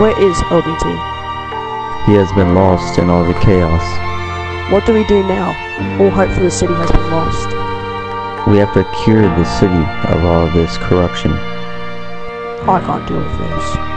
Where is LBT? He has been lost in all the chaos. What do we do now? All hope for the city has been lost. We have to cure the city of all this corruption. I can't deal with this.